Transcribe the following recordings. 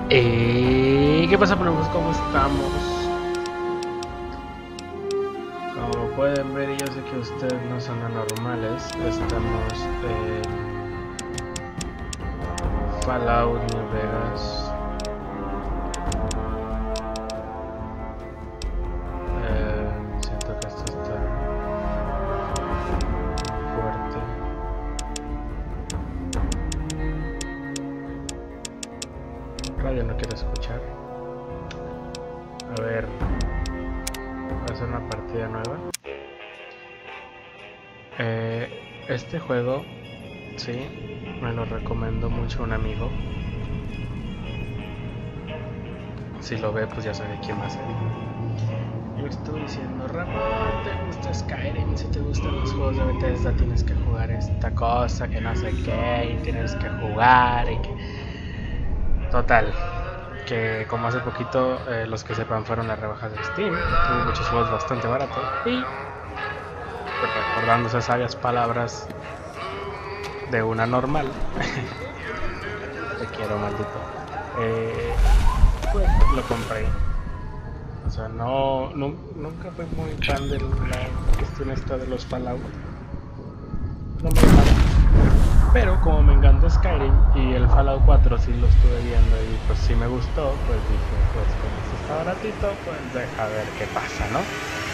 ¿Qué pasa, amigos? ¿Cómo estamos? Como pueden ver, yo sé que ustedes no son anormales. Estamos en Fallout New Vegas. Siento que esto está fuerte. Radio no quiero escuchar. A ver, va a ser una partida nueva. Este juego, sí, me lo recomendó mucho un amigo. Si lo ve, pues ya sabe quién va a ser. Yo estoy diciendo, Ramón, ¿te gusta Skyrim? Si te gustan los juegos de Bethesda, tienes que jugar esta cosa, que no sé qué, y tienes que jugar, y que... Total, que como hace poquito, los que sepan, fueron las rebajas de Steam, tuve muchos juegos bastante baratos, y recordando esas sabias palabras de una normal, te quiero, maldito, pues lo compré. O sea, nunca fui muy fan de la cuestión esta de los Fallout. No me encanta. Pero como me encanta Skyrim y el Fallout 4 sí lo estuve viendo y pues sí me gustó, pues dije, pues como esto está baratito, pues deja ver qué pasa, ¿no?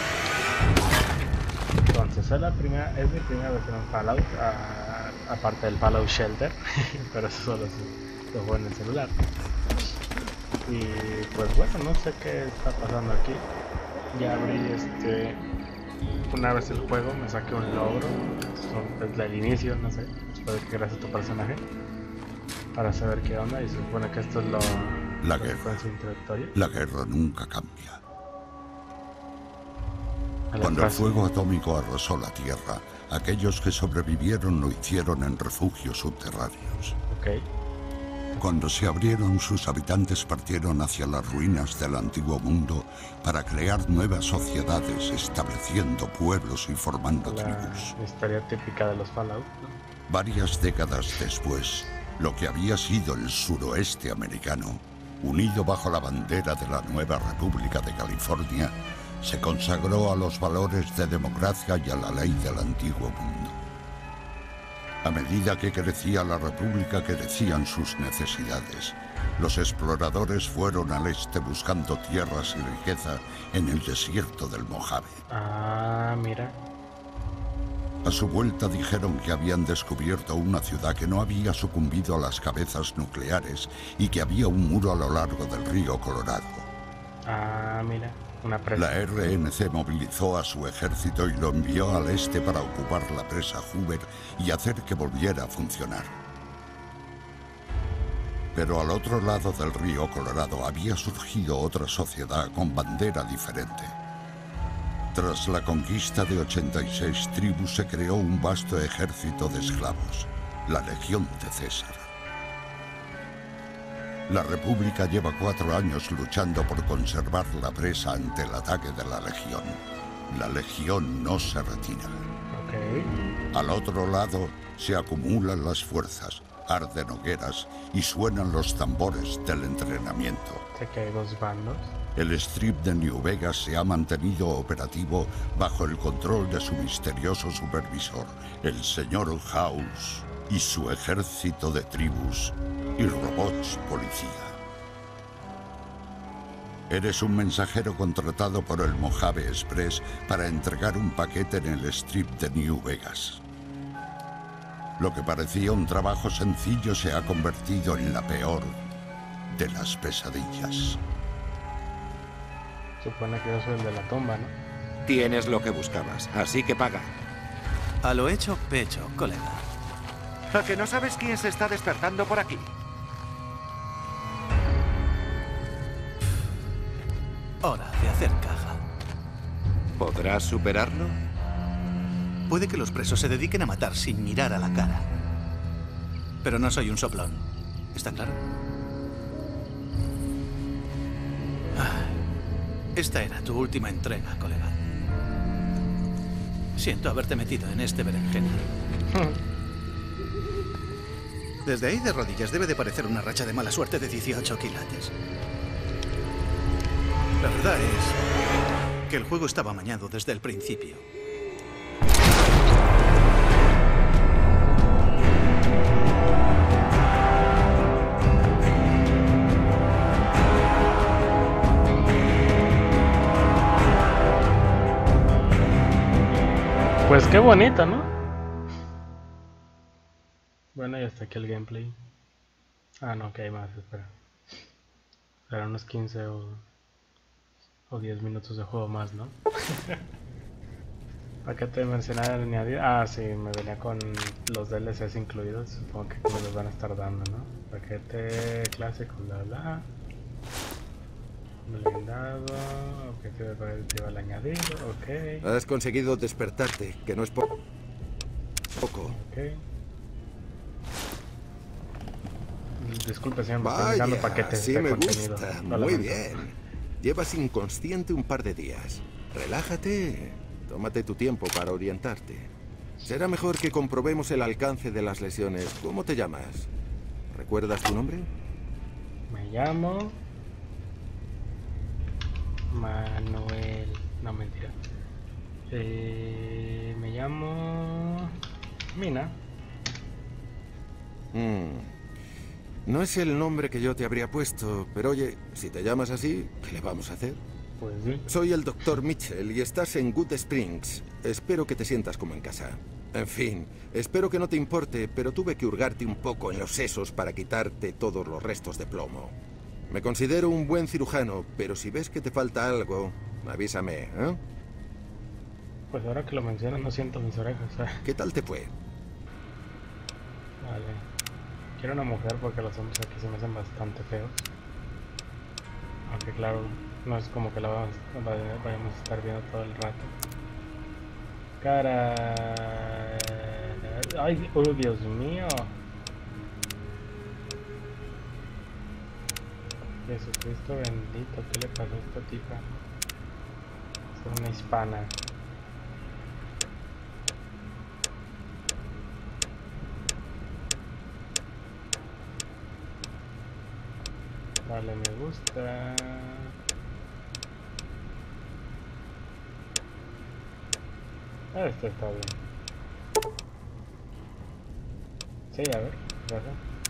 Entonces es mi primera vez en un Fallout, aparte del Fallout Shelter, pero eso solo lo juego en el celular. Y pues bueno, no sé qué está pasando aquí. Ya abrí una vez el juego, me saqué un logro desde el inicio, no sé, después de que creas tu personaje, para saber qué onda, y se supone que esto es la guerra nunca cambia. Cuando el fuego atómico arrasó la Tierra, aquellos que sobrevivieron lo hicieron en refugios subterráneos. Okay. Cuando se abrieron, sus habitantes partieron hacia las ruinas del antiguo mundo para crear nuevas sociedades, estableciendo pueblos y formando tribus. La historia típica de los Fallout, ¿no? Varias décadas después, lo que había sido el suroeste americano, unido bajo la bandera de la nueva República de California, se consagró a los valores de democracia y a la ley del antiguo mundo. A medida que crecía la República, crecían sus necesidades. Los exploradores fueron al este buscando tierras y riqueza en el desierto del Mojave. Ah, mira. A su vuelta dijeron que habían descubierto una ciudad que no había sucumbido a las cabezas nucleares y que había un muro a lo largo del río Colorado. Ah, mira. Una presa. La RNC movilizó a su ejército y lo envió al este para ocupar la presa Hoover y hacer que volviera a funcionar. Pero al otro lado del río Colorado había surgido otra sociedad con bandera diferente. Tras la conquista de 86 tribus se creó un vasto ejército de esclavos, la Legión de César. La República lleva 4 años luchando por conservar la presa ante el ataque de la Legión. La Legión no se retira. Okay. Al otro lado se acumulan las fuerzas, arden hogueras y suenan los tambores del entrenamiento. Sé que hay 2 bandos. El Strip de New Vegas se ha mantenido operativo bajo el control de su misterioso supervisor, el señor House, y su ejército de tribus y robots policía. Eres un mensajero contratado por el Mojave Express para entregar un paquete en el Strip de New Vegas. Lo que parecía un trabajo sencillo se ha convertido en la peor de las pesadillas. Supone que yo soy el de la tumba, ¿no? Tienes lo que buscabas, así que paga. A lo hecho, pecho, colega. ¿A que no sabes quién se está despertando por aquí? Hora de hacer caja. ¿Podrás superarlo? Puede que los presos se dediquen a matar sin mirar a la cara. Pero no soy un soplón. ¿Está claro? Esta era tu última entrega, colega. Siento haberte metido en este berenjena. Desde ahí de rodillas debe de parecer una racha de mala suerte de 18 quilates. La verdad es que el juego estaba amañado desde el principio. Pues qué bonito, ¿no? Bueno, y hasta aquí el gameplay. Ah, no, que hay más, espera. Serán unos 15 o 10 minutos de juego más, ¿no? Paquete de mercenario añadido. Ah, sí, me venía con los DLCs incluidos. Supongo que me los van a estar dando, ¿no? Paquete clásico, bla bla. Blindado, objetivo de paquete al añadido, ok. Has conseguido despertarte, que no es poco. Ok. Disculpe, señor, me estoy mirando paquetes sí de me contenido. gusta. Lo Muy lamento. bien. Llevas inconsciente un par de días. Relájate. Tómate tu tiempo para orientarte. Será mejor que comprobemos el alcance de las lesiones. ¿Cómo te llamas? ¿Recuerdas tu nombre? Me llamo Manuel. No, mentira. Me llamo Mina. No es el nombre que yo te habría puesto, pero oye, si te llamas así, ¿qué le vamos a hacer? Pues sí. Soy el Dr. Mitchell y estás en Good Springs. Espero que te sientas como en casa. En fin, espero que no te importe, pero tuve que hurgarte un poco en los sesos para quitarte todos los restos de plomo. Me considero un buen cirujano, pero si ves que te falta algo, avísame, ¿eh? Pues ahora que lo mencionas no siento mis orejas. ¿Qué tal te fue? Vale. Quiero una mujer porque los hombres aquí se me hacen bastante feos. Aunque claro, no es como que la vayamos a estar viendo todo el rato. Cara... Ay, oh Dios mío. Jesucristo bendito, ¿qué le pasó a esta tipa? Es una hispana. Vale, me gusta. Este está bien. Sí, a ver, baja.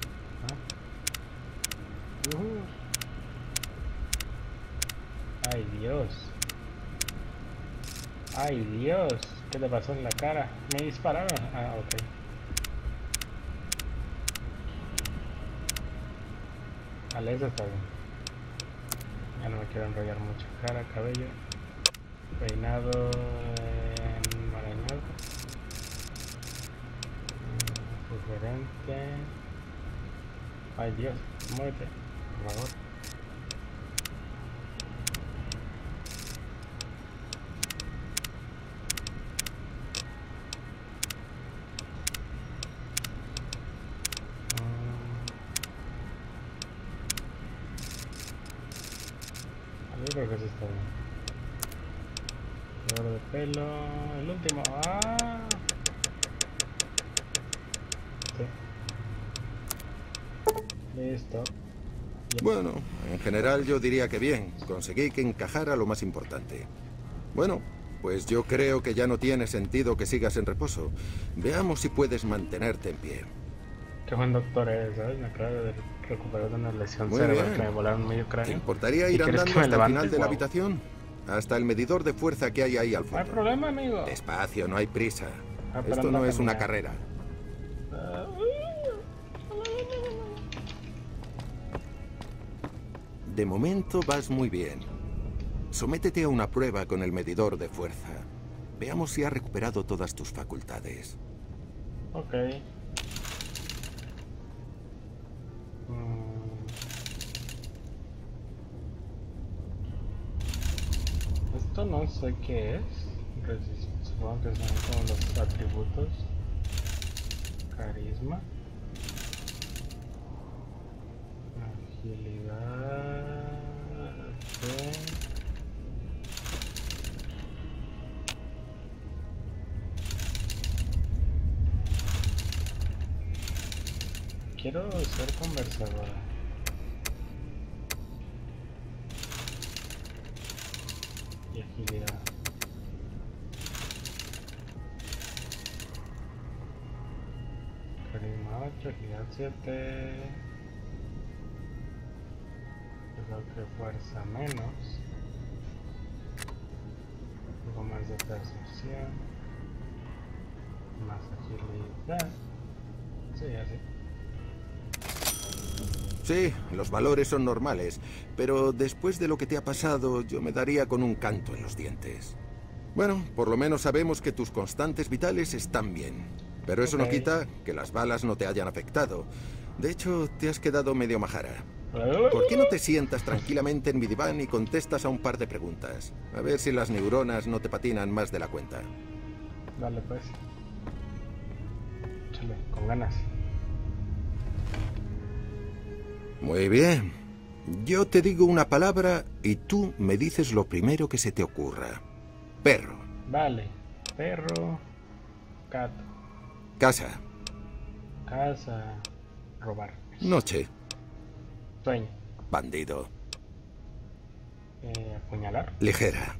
Ay, Dios. Ay, Dios. ¿Qué le pasó en la cara? Me dispararon. Ah, ok. Vale, eso está bien. Ya no me quiero enrollar mucho. Cara, cabello. Peinado. Enmarañado. Sugerente. Ay, Dios. Muévete, por favor. Yo creo que sí está bien. Color de pelo. El último. ¡Ah! Sí. Listo. Bueno, en general yo diría que bien. Conseguí que encajara lo más importante. Bueno, pues yo creo que ya no tiene sentido que sigas en reposo. Veamos si puedes mantenerte en pie. Qué buen doctor eres, ¿sabes? Me acabo de recuperar de una lesión Muy cerebral bien. que me volaron medio ¿Te cráneo. importaría ¿Y ir crees andando que me hasta el levante? final de la Wow. habitación? Hasta el medidor de fuerza que hay ahí al No hay fondo. problema, amigo. Despacio, no hay prisa. pero Esto ando no a es una caminar. carrera. De momento vas muy bien. Sométete a una prueba con el medidor de fuerza. Veamos si has recuperado todas tus facultades. Ok. Esto no sé qué es. Supongo que son como los atributos. Carisma. Agilidad. Fe. quiero ser conversadora. Y agilidad. Carisma 8, agilidad 7. Creo que fuerza menos. Un poco más de percepción. Más agilidad. Sí, así. Sí, los valores son normales, pero después de lo que te ha pasado, yo me daría con un canto en los dientes. Bueno, por lo menos sabemos que tus constantes vitales están bien. Pero eso no quita que las balas no te hayan afectado. De hecho, te has quedado medio majara. ¿Por qué no te sientas tranquilamente en mi diván y contestas a un par de preguntas? A ver si las neuronas no te patinan más de la cuenta. Dale pues. Échale, con ganas. Muy bien. Yo te digo una palabra y tú me dices lo primero que se te ocurra. Perro. Vale. Perro. Gato. Casa. Casa. Robar. Noche. Sueño. Bandido. Apuñalar. Ligera.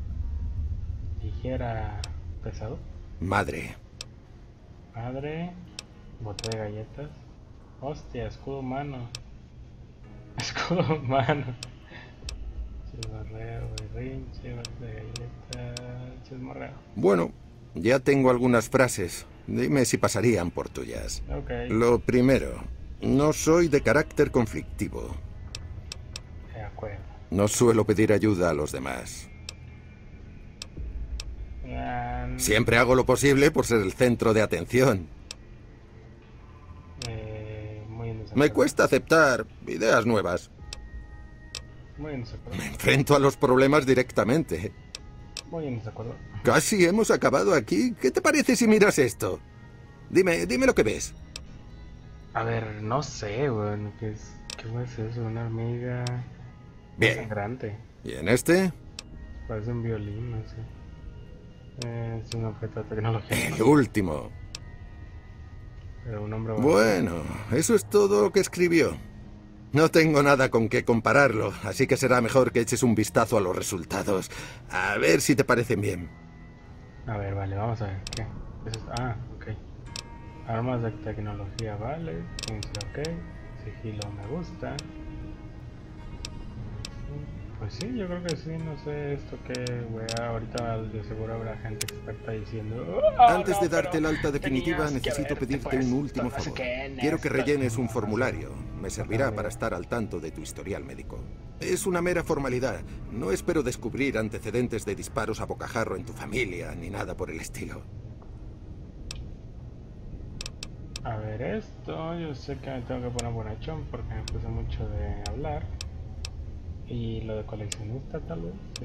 Ligera. Pesado. Madre. Madre. Bote de galletas. Hostia, escudo humano. Escudo humano. Chismorreo, berrinche, bote de galletas. Chismorreo. Bueno, ya tengo algunas frases. Dime si pasarían por tuyas. Ok. Lo primero, no soy de carácter conflictivo. De acuerdo. No suelo pedir ayuda a los demás. Siempre hago lo posible por ser el centro de atención. Muy en desacuerdo. Me cuesta aceptar ideas nuevas. Muy en desacuerdo. Me enfrento a los problemas directamente. Muy en desacuerdo. Casi hemos acabado aquí. ¿Qué te parece si miras esto? Dime lo que ves. A ver, no sé, weón. ¿Qué es eso? Una hormiga. Bien. Sangrante. ¿Y en este? Parece un violín, no sé. Es un objeto de tecnología. El último. Pero un hombre. Bueno, eso es todo lo que escribió. No tengo nada con qué compararlo, así que será mejor que eches un vistazo a los resultados. A ver si te parecen bien. A ver, vale, vamos a ver. ¿Qué? ¿Eso es? Ah, ok. Armas de tecnología, vale. Ciencia, ok. Sigilo me gusta. Pues sí, yo creo que sí, no sé esto que wea, ahorita de seguro habrá gente experta diciendo Antes de darte el alta definitiva necesito pedirte un último favor. Quiero que rellenes un formulario. Me servirá para estar al tanto de tu historial médico. Es una mera formalidad. No espero descubrir antecedentes de disparos a bocajarro en tu familia, ni nada por el estilo. A ver esto, yo sé que me tengo que poner bonachón porque me puse mucho de hablar. Y lo de coleccionista tal vez, sí.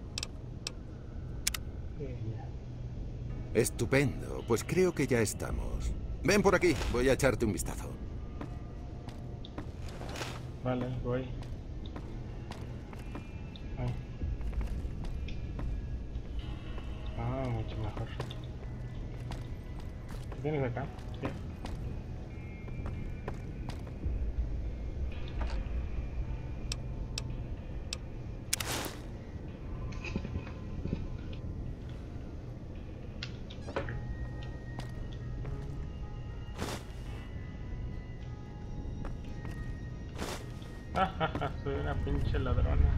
Estupendo, pues creo que ya estamos. Ven por aquí, voy a echarte un vistazo. Vale, voy. Ay. Ah, mucho mejor. ¿Qué tienes acá? Sí. Soy una pinche ladrona.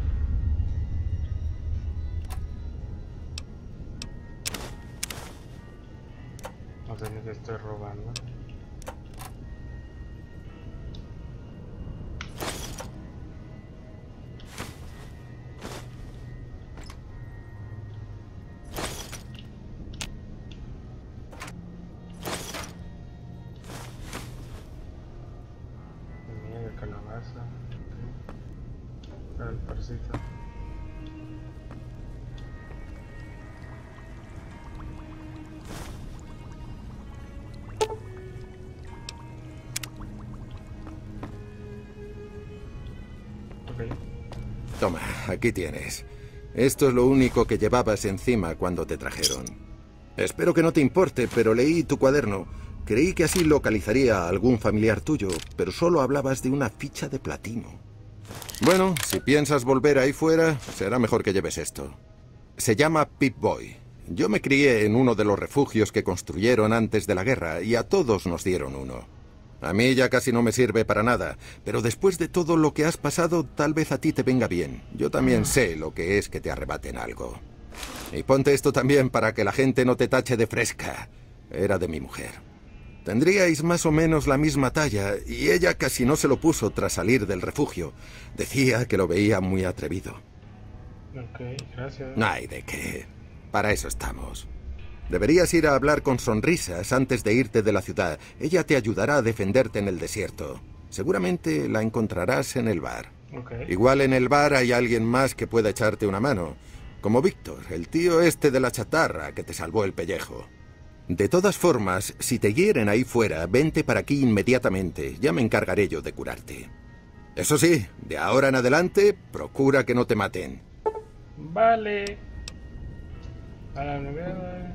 No sé ni qué estoy robando. Semilla de calabaza. El parcito. Ok. Toma, aquí tienes. Esto es lo único que llevabas encima cuando te trajeron. Espero que no te importe, pero leí tu cuaderno. Creí que así localizaría a algún familiar tuyo, pero solo hablabas de una ficha de platino. Bueno, si piensas volver ahí fuera, será mejor que lleves esto. Se llama Pip-Boy. Yo me crié en uno de los refugios que construyeron antes de la guerra y a todos nos dieron uno. A mí ya casi no me sirve para nada, pero después de todo lo que has pasado, tal vez a ti te venga bien. Yo también sé lo que es que te arrebaten algo. Y ponte esto también para que la gente no te tache de fresca. Era de mi mujer. Tendríais más o menos la misma talla, y ella casi no se lo puso tras salir del refugio. Decía que lo veía muy atrevido. Ok, gracias. Ay, ¿de qué? Para eso estamos. Deberías ir a hablar con Sonrisas antes de irte de la ciudad. Ella te ayudará a defenderte en el desierto. Seguramente la encontrarás en el bar. Okay. Igual en el bar hay alguien más que pueda echarte una mano. Como Víctor, el tío este de la chatarra que te salvó el pellejo. De todas formas, si te hieren ahí fuera, vente para aquí inmediatamente. Ya me encargaré yo de curarte. Eso sí, de ahora en adelante, procura que no te maten. Vale. A la primera...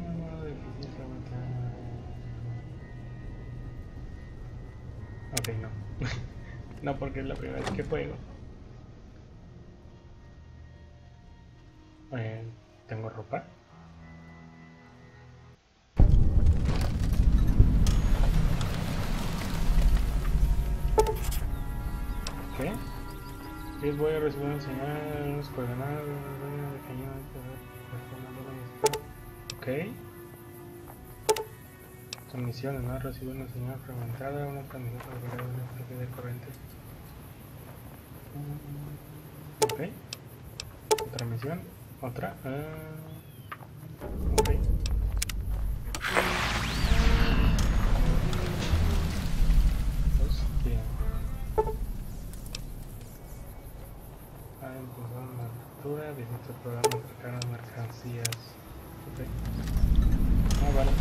Ok, no. No, porque es la primera vez que juego. ¿Tengo ropa? ¿Qué? Les voy a recibir una señal, unas coordenadas, de cañón, ok. Son misiones, ¿no? Recibir una señal fragmentada, una transmisión para una especie de corriente. Ok. Otra misión, otra. Ok. Hostia. Impulsar una captura, visita el programa cercano de mercancías. Ok. Ah, vale,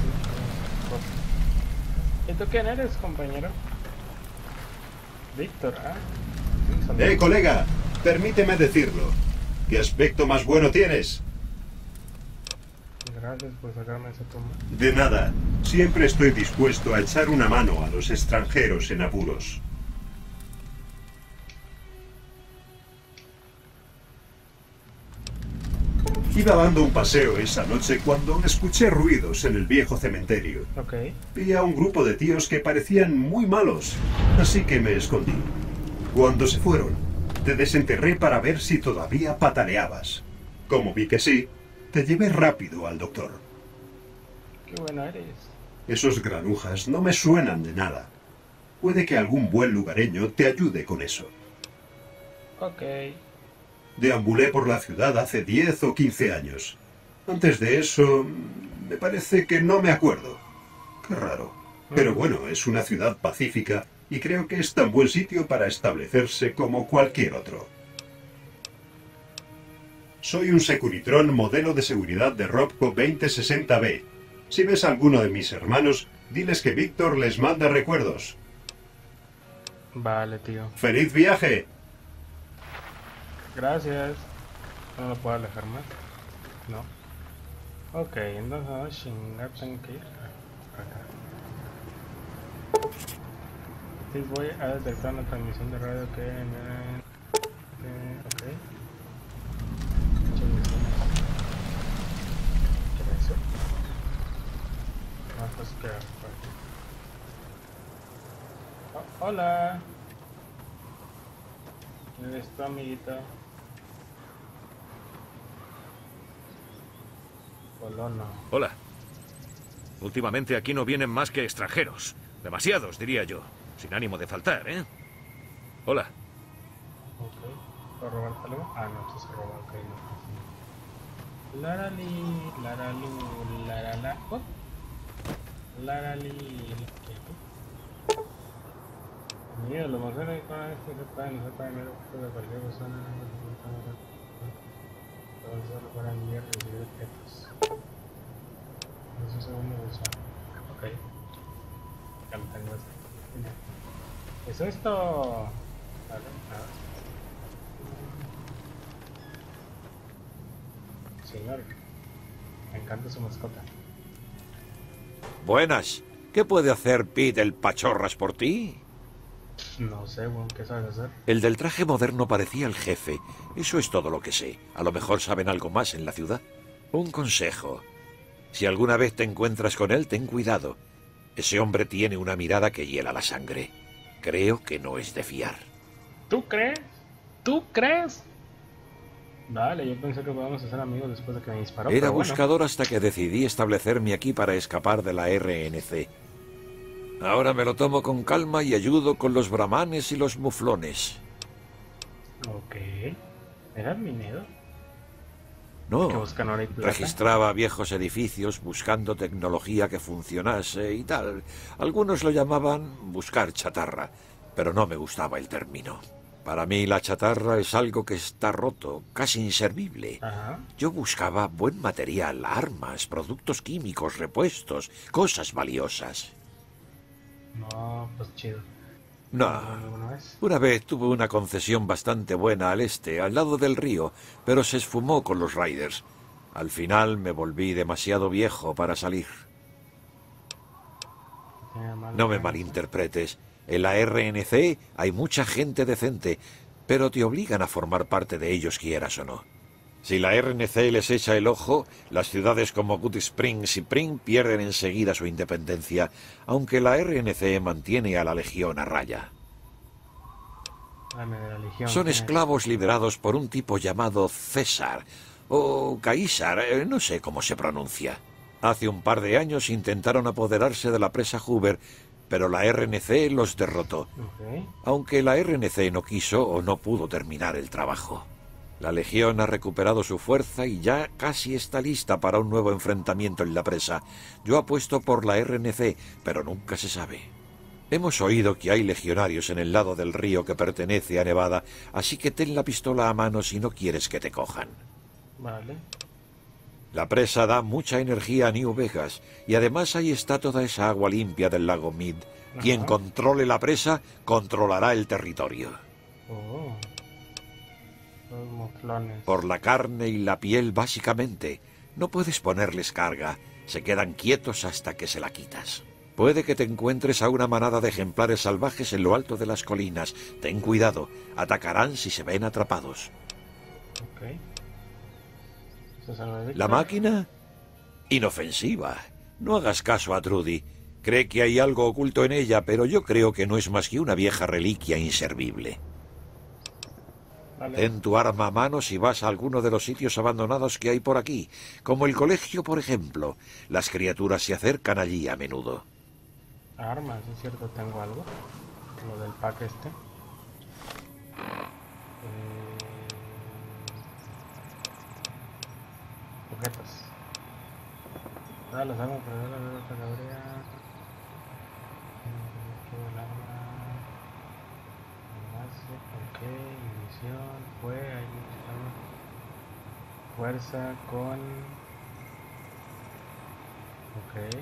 sí. ¿Y tú quién eres, compañero? Víctor, colega, permíteme decirlo. ¿Qué aspecto más bueno tienes? Gracias por sacarme esa tumba. De nada. Siempre estoy dispuesto a echar una mano a los extranjeros en apuros. Iba dando un paseo esa noche cuando escuché ruidos en el viejo cementerio. Ok. Vi a un grupo de tíos que parecían muy malos, así que me escondí. Cuando se fueron, te desenterré para ver si todavía pataleabas. Como vi que sí, te llevé rápido al doctor. Qué bueno eres. Esos granujas no me suenan de nada. Puede que algún buen lugareño te ayude con eso. Ok. Deambulé por la ciudad hace 10 o 15 años. Antes de eso, me parece que no me acuerdo. Qué raro. Pero bueno, es una ciudad pacífica y creo que es tan buen sitio para establecerse como cualquier otro. Soy un Securitrón modelo de seguridad de Robco 2060B. Si ves a alguno de mis hermanos, diles que Víctor les manda recuerdos. Vale, tío. ¡Feliz viaje! Gracias. No lo puedo alejar más. No. Ok, entonces vamos a chingar, tengo que ir acá. Sí, voy a detectar una transmisión de radio que... ok. Muchas misiones. ¿Qué es eso? Más cosas que... Oh, hola. ¿Quién eres tu amiguito? Colono. Hola. Últimamente aquí no vienen más que extranjeros. Demasiados, diría yo. Sin ánimo de faltar, ¿eh? Hola. Ok. ¿Puedo robarte algo? Ah, no, esto se roba, ok. No. Larali, laralu, larala. ¿What? Larali. Mira, lo más grande con esto se pueden dinero de cualquier persona. Solo para enviar y recibir objetos. Eso es segundo uso. Ok. Ya lo tengo esto. ¿Es esto? Vale, nada. Señor, me encanta su mascota. Buenas. ¿Qué puede hacer Pete el Pachorras por ti? No sé, weón, ¿qué sabes hacer? El del traje moderno parecía el jefe. Eso es todo lo que sé. A lo mejor saben algo más en la ciudad. Un consejo. Si alguna vez te encuentras con él, ten cuidado. Ese hombre tiene una mirada que hiela la sangre. Creo que no es de fiar. ¿Tú crees? ¿Tú crees? Vale, yo pensé que podíamos hacer amigos después de que me disparó. Era pero bueno. buscador hasta que decidí establecerme aquí para escapar de la RNC. Ahora me lo tomo con calma y ayudo con los brahmanes y los muflones. Ok. ¿Eras minero? No, Que buscan oro y plata. registraba viejos edificios buscando tecnología que funcionase y tal. Algunos lo llamaban buscar chatarra, pero no me gustaba el término. Para mí la chatarra es algo que está roto, casi inservible. Ajá. Yo buscaba buen material, armas, productos químicos, repuestos, cosas valiosas. No, pues chido. No. ¿Alguna vez? Una vez tuve una concesión bastante buena al este, al lado del río, pero se esfumó con los Riders. Al final me volví demasiado viejo para salir. No me malinterpretes. En la RNC hay mucha gente decente, pero te obligan a formar parte de ellos quieras o no. Si la RNC les echa el ojo, las ciudades como Good Springs y Pring pierden enseguida su independencia, aunque la RNC mantiene a la Legión a raya. Dame de la Legión. Son ¿quién es? esclavos liderados por un tipo llamado César, o Caísar, no sé cómo se pronuncia. Hace un par de años intentaron apoderarse de la presa Hoover, pero la RNC los derrotó, Ok. aunque la RNC no quiso o no pudo terminar el trabajo. La Legión ha recuperado su fuerza y ya casi está lista para un nuevo enfrentamiento en la presa. Yo apuesto por la RNC, pero nunca se sabe. Hemos oído que hay legionarios en el lado del río que pertenece a Nevada, así que ten la pistola a mano si no quieres que te cojan. Vale. La presa da mucha energía a New Vegas, y además ahí está toda esa agua limpia del lago Mead. Quien Ajá. controle la presa, controlará el territorio. Oh. Los muflones. Por la carne y la piel, básicamente. No puedes ponerles carga. Se quedan quietos hasta que se la quitas. Puede que te encuentres a una manada de ejemplares salvajes en lo alto de las colinas. Ten cuidado. Atacarán si se ven atrapados. Ok. ¿Eso es algo de ¿La Víctor? máquina? Inofensiva. No hagas caso a Trudy. Cree que hay algo oculto en ella, pero yo creo que no es más que una vieja reliquia inservible. Vale. Ten tu arma a mano si vas a alguno de los sitios abandonados que hay por aquí, como el colegio, por ejemplo. Las criaturas se acercan allí a menudo. Armas, es cierto, tengo algo. Lo del pack este. Objetos. Todas las armas para la categoría. El arma. Enlace, ok, munición, fue, ahí estamos. Fuerza con. Ok.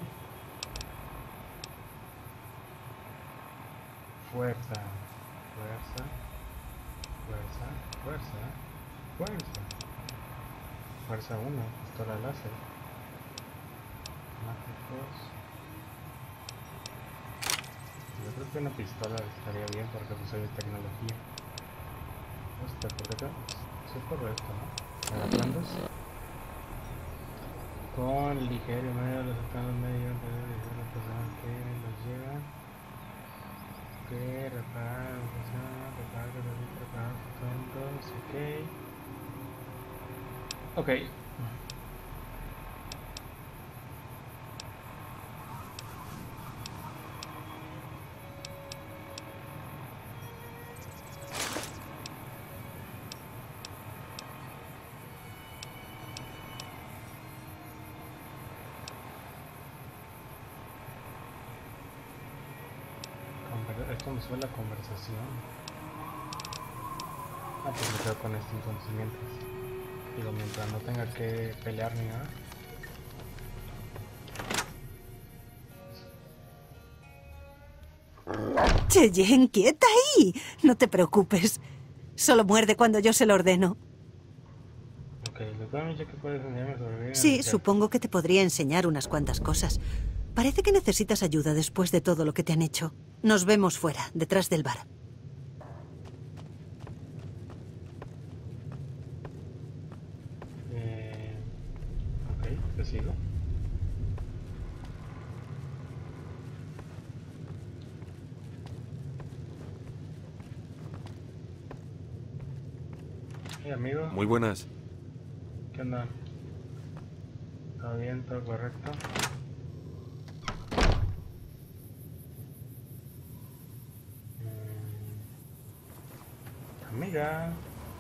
Fuerza, fuerza, fuerza, fuerza, fuerza. Fuerza 1, pistola láser. Mágicos. Yo creo que una pistola estaría bien porque pues hay tecnología. Hostia, ¿por qué te...? Sí es correcto, ¿no? Agachándos. Con ligero y medio, los estados medios de la persona que los lleva. Que reparar, reparar, fondos, ok. Ok. Esto me suena la conversación. Ah, pues me quedo con estos conocimientos. Digo, mientras no tenga que pelear ni nada. Cheyenne, quieta ahí. No te preocupes. Solo muerde cuando yo se lo ordeno. Ok, lo que me dice que puedes enseñarme sobre vida. Sí, supongo que te podría enseñar unas cuantas cosas. Parece que necesitas ayuda después de todo lo que te han hecho. Nos vemos fuera, detrás del bar. Ok, te sigo. Hey, amigo. Muy buenas. ¿Qué onda? ¿Todo bien? ¿Todo correcto? Amiga.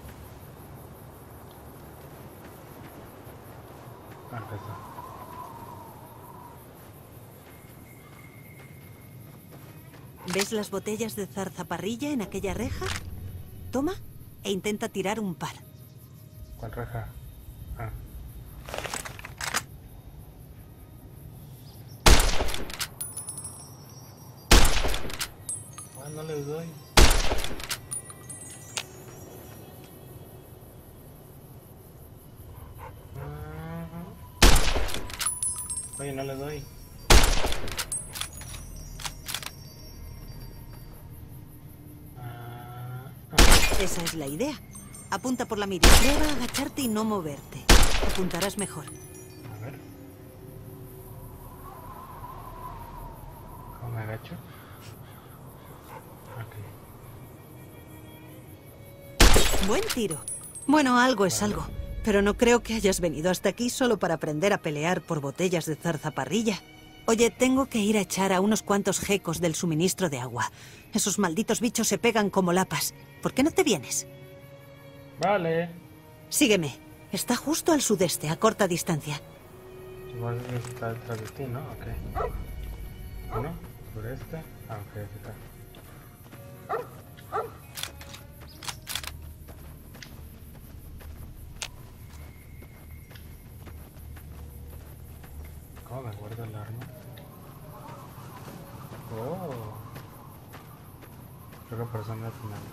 Acá está. ¿Ves las botellas de zarzaparrilla en aquella reja? Toma e intenta tirar un par. ¿Cuál reja? Ah. Ah, no les doy. Oye, no le doy. Esa es la idea. Apunta por la mira. Prueba a agacharte y no moverte. Apuntarás mejor. A ver. ¿Cómo me agacho? Ok. Buen tiro. Bueno, algo es algo. Pero no creo que hayas venido hasta aquí solo para aprender a pelear por botellas de zarzaparrilla. Oye, tengo que ir a echar a unos cuantos gecos del suministro de agua. Esos malditos bichos se pegan como lapas. ¿Por qué no te vienes? Vale. Sígueme. Está justo al sudeste, a corta distancia. Igual está detrás de ti, ¿no? Ok. Bueno, sureste. Ah, ok, está. ¿Cómo me guardo el arma? Oh. Creo que por eso no es final.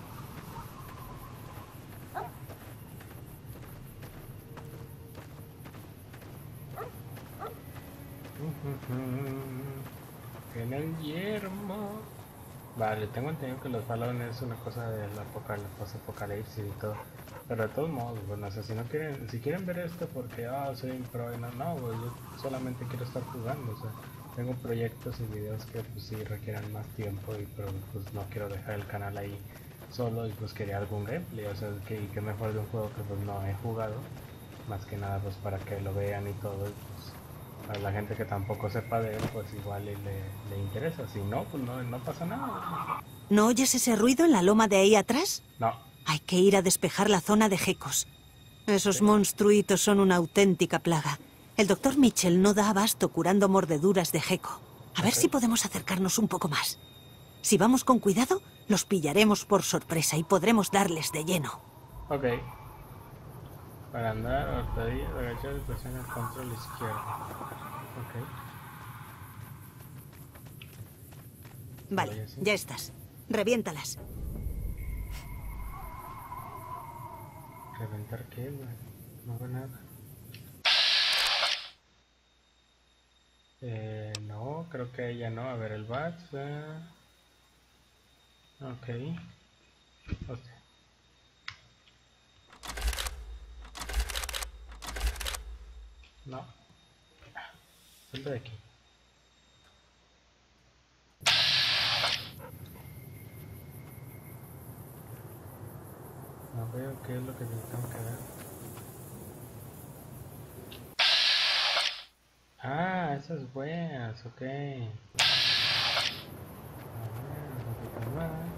En el yermo. Vale, tengo entendido que los balones es una cosa del apocalipsis y todo. Pero de todos modos, bueno, o sea, si quieren ver esto porque soy un pro, no, pues yo solamente quiero estar jugando, o sea, tengo proyectos y videos que pues sí requieren más tiempo pero pues no quiero dejar el canal ahí solo y pues quería algún gameplay, o sea, que mejor de un juego que pues no he jugado, más que nada pues para que lo vean y todo, y pues a la gente que tampoco sepa de él pues igual le interesa, si no, pues no pasa nada. ¿No oyes ese ruido en la loma de ahí atrás? No. Hay que ir a despejar la zona de gecos. Esos monstruitos son una auténtica plaga. El Dr. Mitchell no da abasto curando mordeduras de geco. A ver si podemos acercarnos un poco más. Si vamos con cuidado, los pillaremos por sorpresa y podremos darles de lleno. Ok. Para andar, ortadilla, agachar y presionar el control izquierdo. Ok. Vale, ya estás. Reviéntalas. ¿Reventar qué? No veo nada. No, creo que ella no. A ver, el bat. Ok. Hostia. No. Salta de aquí. No veo qué es lo que le tengo que dar. Ah, esas buenas, ok. A ver, un poquito más.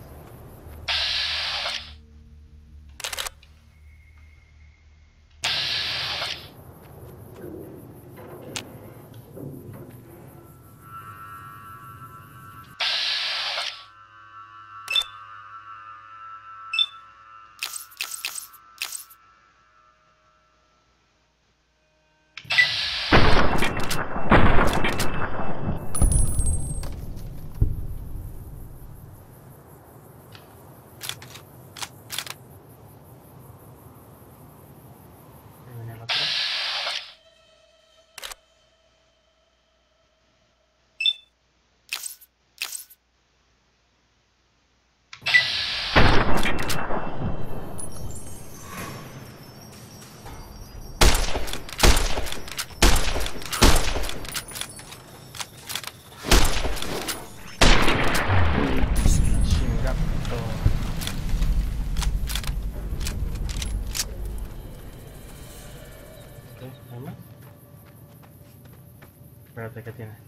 Espérate, ¿qué tiene?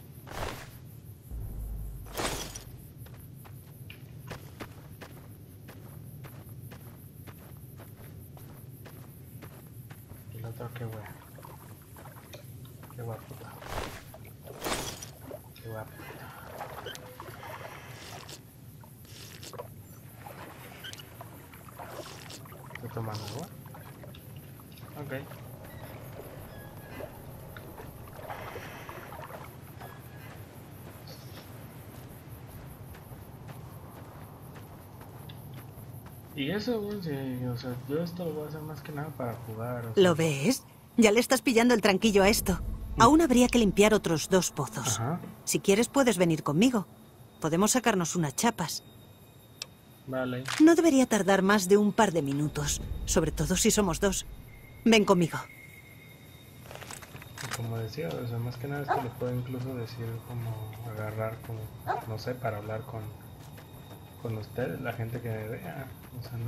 Y el otro, qué wea. Qué wea puta. Qué wea puta. ¿Estoy tomando agua? Ok. Y eso, güey, sí, o sea, yo esto lo voy a hacer más que nada para jugar. O sea, ¿Lo ves? Ya le estás pillando el tranquillo a esto. Aún habría que limpiar otros 2 pozos. Ajá. Si quieres, puedes venir conmigo. Podemos sacarnos unas chapas. Vale. No debería tardar más de un par de minutos, sobre todo si somos 2. Ven conmigo. Y como decía, o sea, más que nada esto lo puedo incluso decir como agarrar, como, no sé, para hablar con ustedes, la gente que me vea. O sea,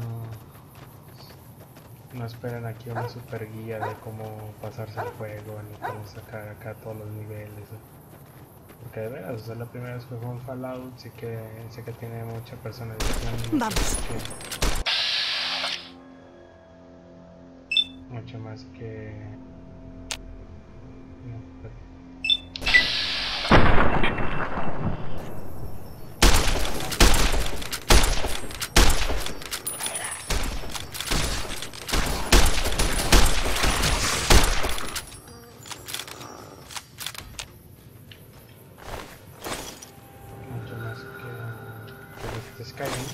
no esperen aquí una super guía de cómo pasarse el juego, ni cómo sacar acá todos los niveles. Porque de veras, o sea, la primera vez que juego en Fallout, sé que tiene mucha personalización. Vamos. Mucho más que... No, espérate. Mucho más que los Skyrim.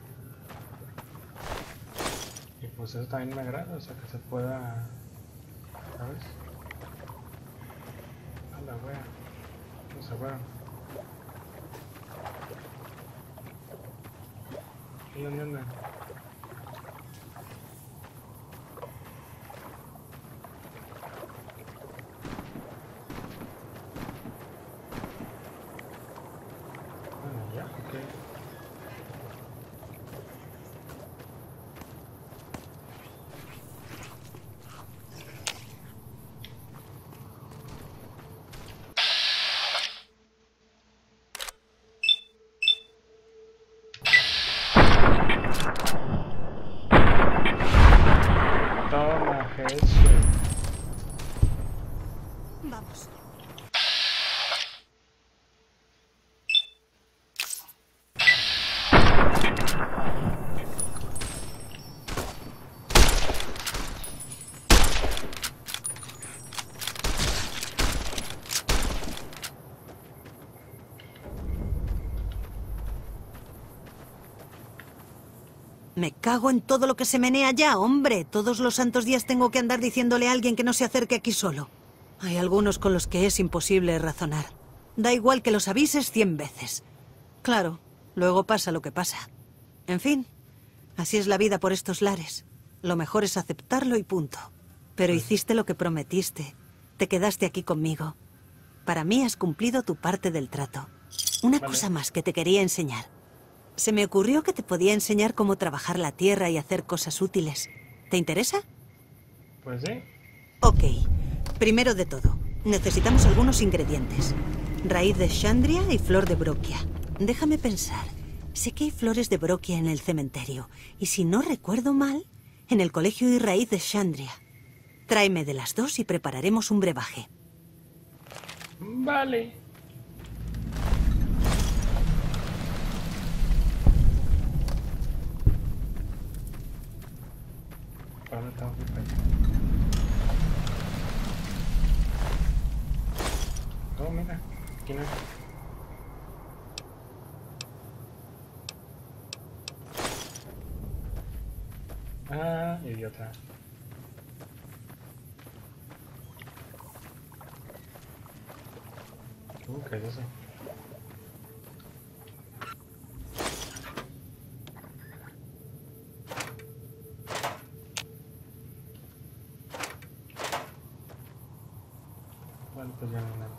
Y pues eso también me agrada, o sea, que se pueda, ¿sabes? A la wea, no se fueron. ¿Dónde andan? Bueno, ya, ok. Toma, headshot. Vamos. Me cago en todo lo que se menea ya, hombre. Todos los santos días tengo que andar diciéndole a alguien que no se acerque aquí solo. Hay algunos con los que es imposible razonar. Da igual que los avises 100 veces. Claro, luego pasa lo que pasa. En fin, así es la vida por estos lares. Lo mejor es aceptarlo y punto. Pero hiciste lo que prometiste. Te quedaste aquí conmigo. Para mí has cumplido tu parte del trato. Una cosa más que te quería enseñar. Se me ocurrió que te podía enseñar cómo trabajar la tierra y hacer cosas útiles. ¿Te interesa? Pues sí. Ok. Primero de todo, necesitamos algunos ingredientes. Raíz de Chandria y flor de broquia. Déjame pensar. Sé que hay flores de broquia en el cementerio. Y si no recuerdo mal, en el colegio hay raíz de Chandria. Tráeme de las 2 y prepararemos un brebaje. Vale. ¿Para dónde tengo que ir? Oh, mira, aquí no hay. Ah, idiota. ¿Qué es eso? Bueno, pues ya no hay nada.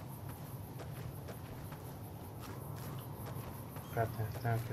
Espérate, está aquí.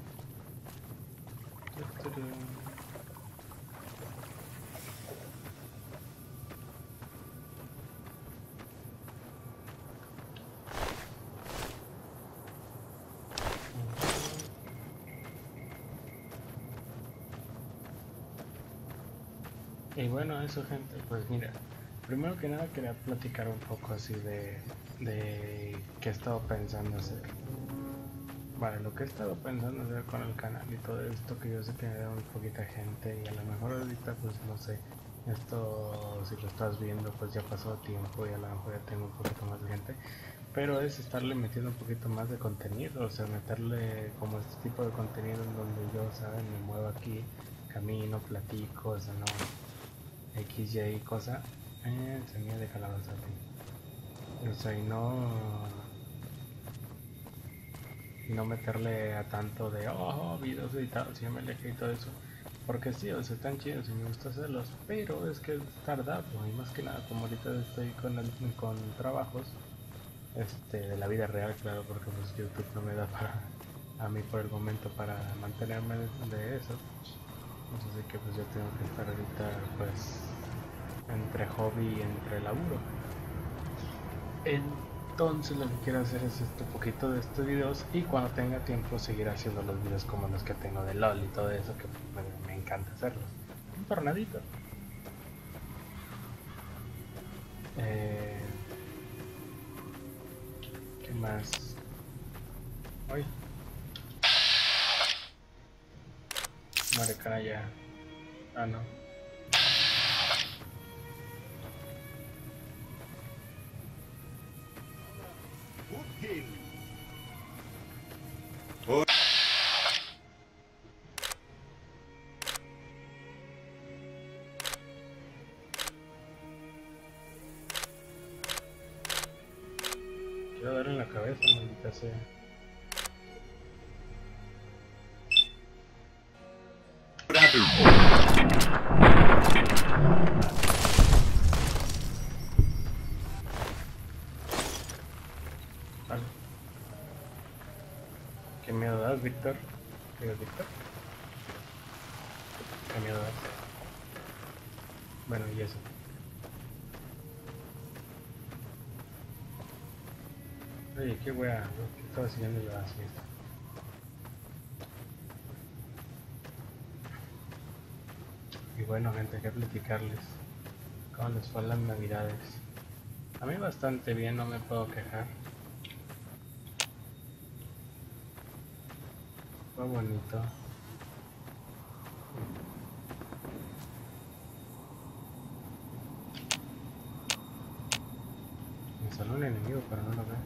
Y bueno, eso, gente, pues mira, primero que nada quería platicar un poco así de qué he estado pensando hacer. Vale, lo que he estado pensando hacer con el canal y todo esto, que yo sé que me da muy poquita gente y a lo mejor ahorita pues no sé, esto si lo estás viendo pues ya pasó tiempo y a lo mejor ya tengo un poquito más de gente, pero es estarle metiendo un poquito más de contenido, o sea, meterle como este tipo de contenido en donde yo, ¿saben? Me muevo aquí, camino, platico, o sea, no... XY cosa, semilla de calabaza, o sea, y no meterle a tanto de videos editados y MLG y todo eso, porque sí, o sea, están chidos y me gusta hacerlos, pero es que es tardado, y más que nada como ahorita estoy con trabajos de la vida real, claro, porque pues YouTube no me da a mí por el momento para mantenerme de eso. Así que pues yo tengo que estar ahorita pues entre hobby y entre laburo. Entonces lo que quiero hacer es un poquito de estos videos y cuando tenga tiempo seguir haciendo los videos como los que tengo de LOL y todo eso, que pues, me encanta hacerlos. Un tornadito. ¿Qué más? Ay. Maricana ya. Ah, no. Quiero darle en la cabeza, maldita sea. Vale. ¿Qué miedo das, Víctor? ¿Digo, Víctor? ¿Qué miedo das? Bueno, y eso. Oye, qué wea, ¿qué estaba enseñando la siesta? Y bueno, gente, que platicarles cómo les fue las navidades. A mí bastante bien, no me puedo quejar. Fue bonito. Me salió un enemigo, pero no lo veo.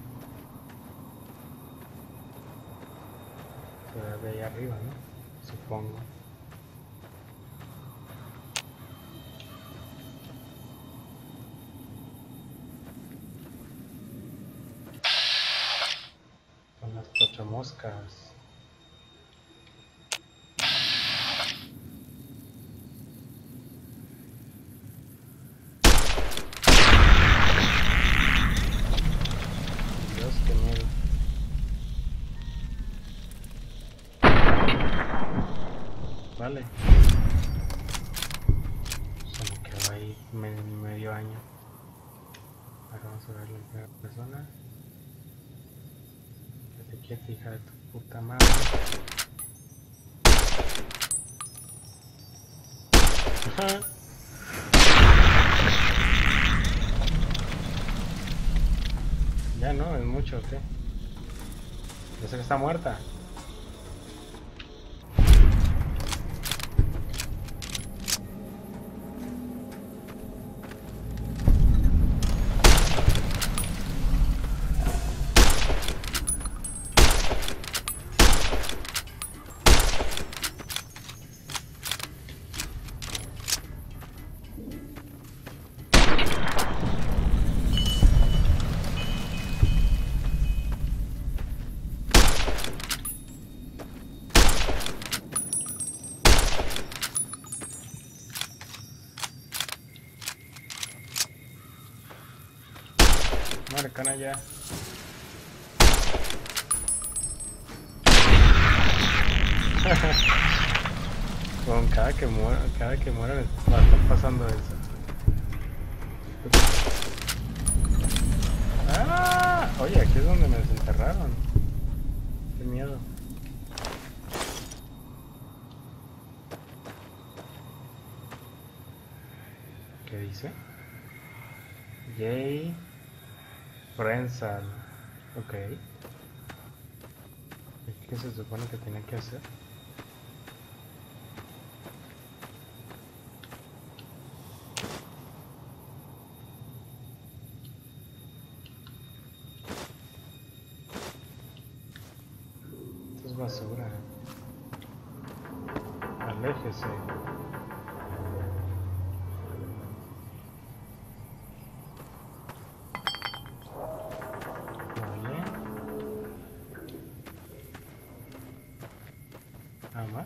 Se ve de ahí arriba, ¿no? Supongo. Son las pochamoscas. Dios, qué miedo. Vale. Se me quedó ahí medio año. Ahora vamos a verlo en primera persona. Quédate quieta, hija de tu puta madre. Ya no, es mucho, ¿qué? Pensé que está muerta. canalla. Con cada que mueran va a estar pasando eso. ¡Ah! Oye, aquí es donde me desenterraron. Qué miedo. ¿Qué dice? Jay Prensal. Ok. ¿Qué se supone que tenía que hacer? Esto es basura. Aléjese. Nada más.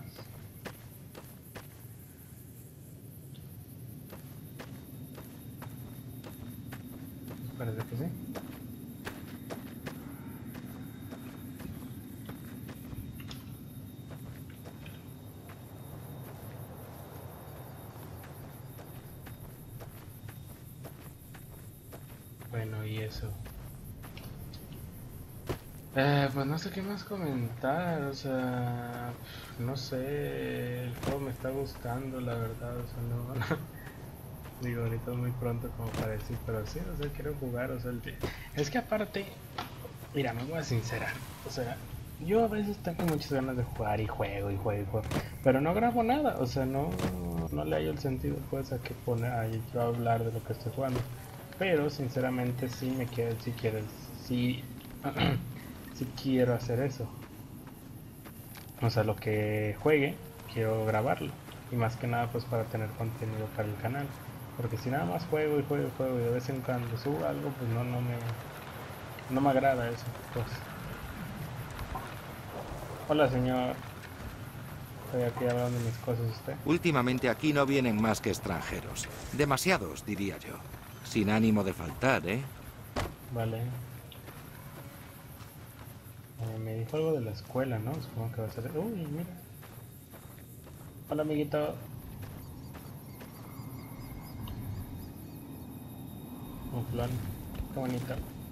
Parece que sí. Bueno, y eso. Pues no sé qué más comentar, o sea, no sé, el juego me está gustando, la verdad, o sea, no, digo, ahorita es muy pronto como para decir, pero sí, o sea, quiero jugar, o sea, es que aparte, mira, me voy a sincerar, o sea, yo a veces tengo muchas ganas de jugar y juego, pero no grabo nada, o sea, no le hallo el sentido, pues, a que poner, a yo hablar de lo que estoy jugando, pero sinceramente sí me quiero, sí quiero hacer eso. O sea, lo que juegue, quiero grabarlo. Y más que nada pues para tener contenido para el canal. Porque si nada más juego y de vez en cuando subo algo, pues no me agrada eso. Pues. Hola señor. Estoy aquí hablando de mis cosas, ¿usted? Últimamente aquí no vienen más que extranjeros. Demasiados, diría yo. Sin ánimo de faltar, ¿eh? Vale. Me dijo algo de la escuela, ¿no? Supongo que va a ser... Uy, mira. Hola, amiguito. Un flon. Qué bonito.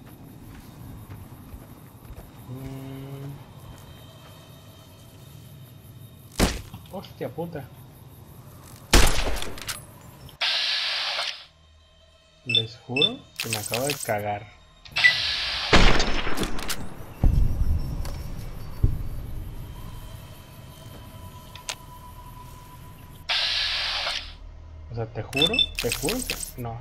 Hostia puta. Les juro que me acabo de cagar. O sea, te juro que no.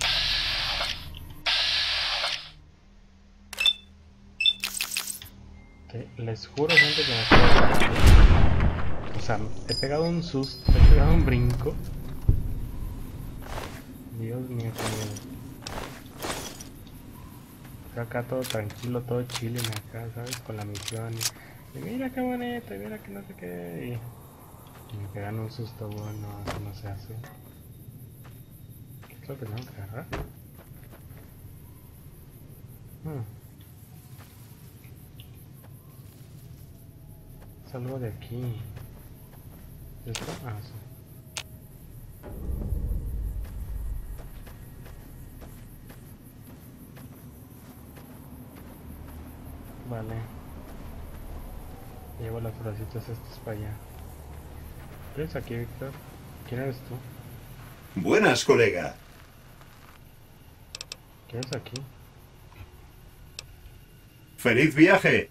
Les juro, gente, que me acabo de cagar. O sea, he pegado un susto, he pegado un brinco. Dios mío, qué miedo. Estoy acá todo tranquilo, todo chilling acá, ¿sabes? Con la misión. Y mira qué bonito, y mira que no sé qué. Y me pegan un susto, bueno, eso no se hace. ¿Qué es lo que tengo que agarrar? Salgo de aquí. ¿Esto? Ah, sí. Vale. Llevo las florecitas estas para allá. ¿Quién es aquí, Víctor? ¿Quién eres tú? Buenas, colega. ¿Quién es aquí? ¡Feliz viaje!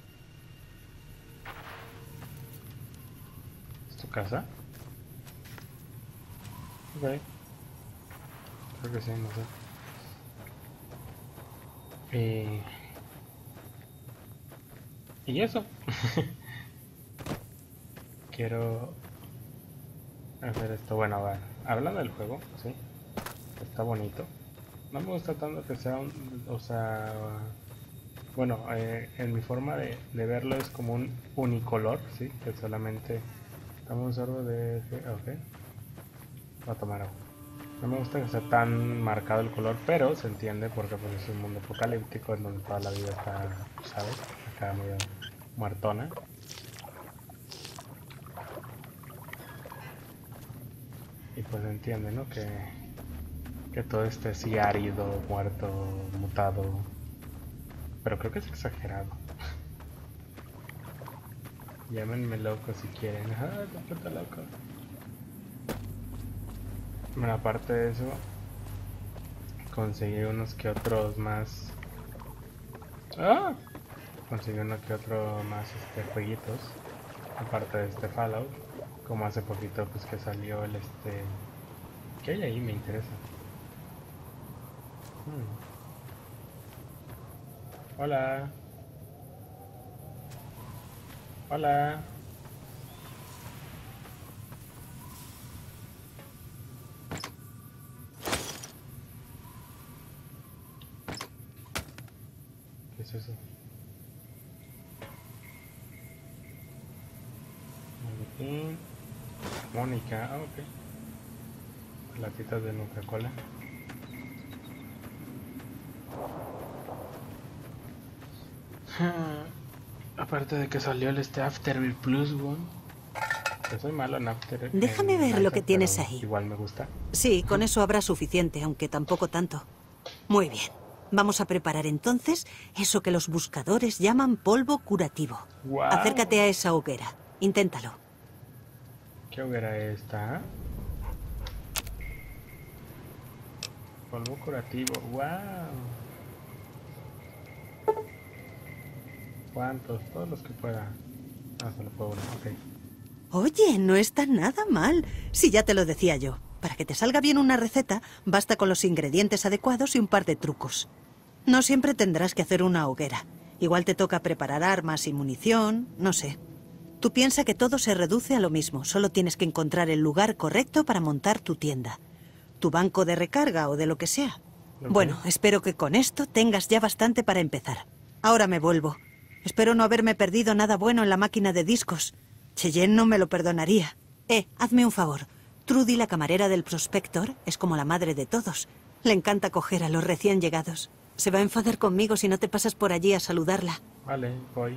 ¿Es tu casa? Ok. Creo que sí, no sé. Y eso. Quiero hacer esto. Bueno, a ver, hablando del juego, sí. Está bonito. No me gusta tanto que sea un... O sea... Bueno, en mi forma de verlo es como un unicolor, ¿sí? Que solamente... Dame un sorbo de... Ok. Voy a tomar agua. No me gusta que sea tan marcado el color, pero se entiende porque pues, es un mundo apocalíptico en donde toda la vida está, ¿sabes? Acá medio muertona. Y pues se entiende, ¿no? Que todo esté así árido, muerto, mutado. Pero creo que es exagerado. Llámenme loco si quieren. ¡Ah, qué puta loco! Bueno, aparte de eso, conseguí unos que otros más. ¡Ah! Conseguí uno que otro más jueguitos. Aparte de este Fallout. Como hace poquito pues que salió el ¿Qué hay ahí? Me interesa. Hola. Hola. ¿Qué es eso? Maletín. Mónica, ah, ok. Latitas de Coca-Cola. Aparte de que salió el Afterbirth Plus, One. Yo soy malo en After. Déjame ver lo que tienes ahí. Igual me gusta. Sí, con eso habrá suficiente, aunque tampoco tanto. Muy bien. Vamos a preparar entonces eso que los buscadores llaman polvo curativo. Wow. Acércate a esa hoguera. Inténtalo. ¿Qué hoguera es esta? Polvo curativo. ¡Wow! ¿Cuántos? Todos los que pueda. Ah, solo puedo uno. Ok. Oye, no está nada mal. Si ya te lo decía yo. Para que te salga bien una receta, basta con los ingredientes adecuados y un par de trucos. No siempre tendrás que hacer una hoguera. Igual te toca preparar armas y munición, no sé. Tú piensa que todo se reduce a lo mismo. Solo tienes que encontrar el lugar correcto para montar tu tienda. Tu banco de recarga o de lo que sea. Okay. Bueno, espero que con esto tengas ya bastante para empezar. Ahora me vuelvo. Espero no haberme perdido nada bueno en la máquina de discos. Cheyenne no me lo perdonaría. Hazme un favor. Trudy, la camarera del Prospector, es como la madre de todos. Le encanta coger a los recién llegados. Se va a enfadar conmigo si no te pasas por allí a saludarla. Vale, voy.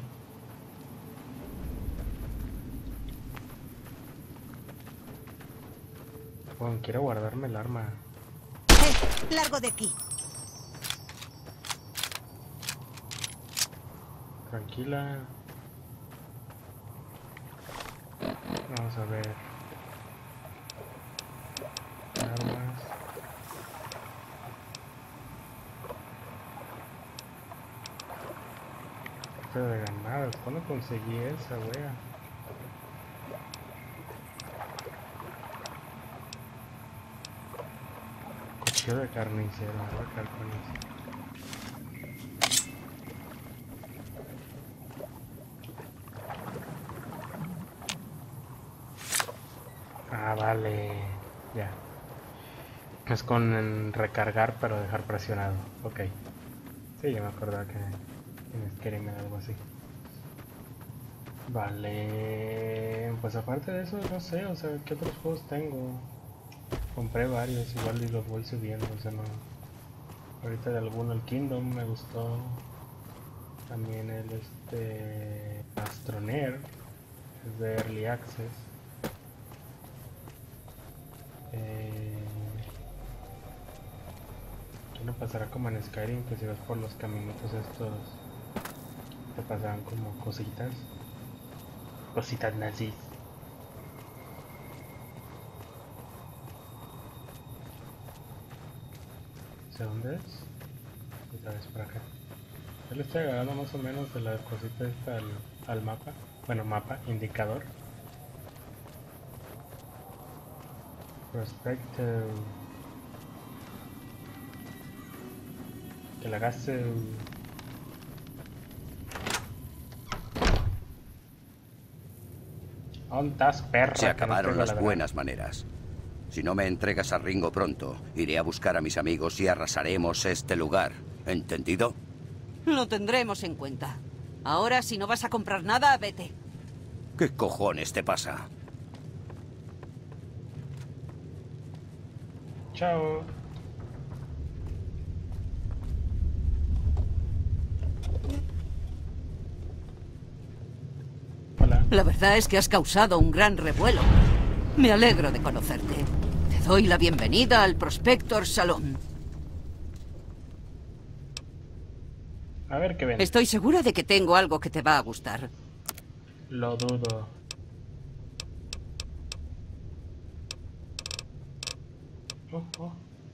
Bueno, quiero guardarme el arma. ¡Largo de aquí! Tranquila. Vamos a ver. Armas. Pero de granadas. ¿Cuándo conseguí esa, wea? Cuchillo de carnicero. Voy a quedar con eso. Ah, vale. Ya. Es con recargar pero dejar presionado. Ok. Sí, yo me acordaba que tienes que irme algo así. Vale. Pues aparte de eso, no sé, o sea, ¿qué otros juegos tengo? Compré varios, igual y los voy subiendo, o sea, no. Ahorita de alguno, el Kingdom me gustó. También el Astroneer, es de Early Access. ¿Qué no pasará como en Skyrim? Que si vas por los caminitos estos te pasarán como cositas nazis. ¿De dónde es? Otra vez por acá. Yo le estoy agarrando más o menos de la cosita esta al mapa. Bueno, mapa, indicador. Perspective. Que la gase. ¿Ontas, perra? Se acabaron las buenas maneras. Si no me entregas a Ringo pronto, iré a buscar a mis amigos y arrasaremos este lugar. ¿Entendido? Lo tendremos en cuenta. Ahora, si no vas a comprar nada, vete. ¿Qué cojones te pasa? Chao. Hola. La verdad es que has causado un gran revuelo. Me alegro de conocerte. Te doy la bienvenida al Prospector Salón. A ver qué ven. Estoy segura de que tengo algo que te va a gustar. Lo dudo. Oh.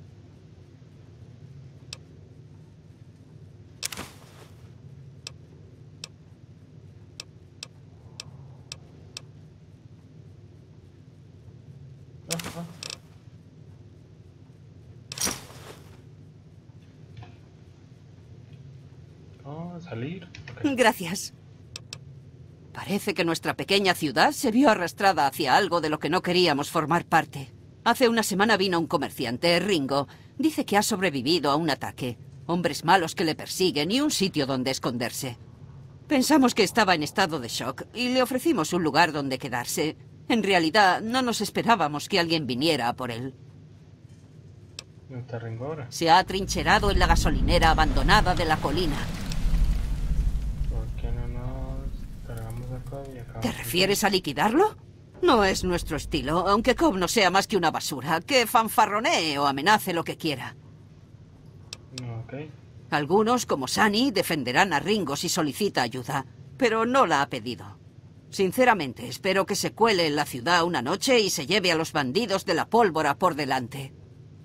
Salir. Okay. Gracias. Parece que nuestra pequeña ciudad se vio arrastrada hacia algo de lo que no queríamos formar parte. Hace una semana vino un comerciante, Ringo. Dice que ha sobrevivido a un ataque. Hombres malos que le persiguen y un sitio donde esconderse. Pensamos que estaba en estado de shock y le ofrecimos un lugar donde quedarse. En realidad, no nos esperábamos que alguien viniera a por él. ¿No está Ringo ahora? Se ha atrincherado en la gasolinera abandonada de la colina. ¿Por qué no nos cargamos a Cobb y acabamos? ¿Te refieres a liquidarlo? No es nuestro estilo, aunque Cobb no sea más que una basura, que fanfarronee o amenace lo que quiera. Ok. Algunos, como Sunny, defenderán a Ringo si solicita ayuda, pero no la ha pedido. Sinceramente, espero que se cuele en la ciudad una noche y se lleve a los bandidos de la pólvora por delante.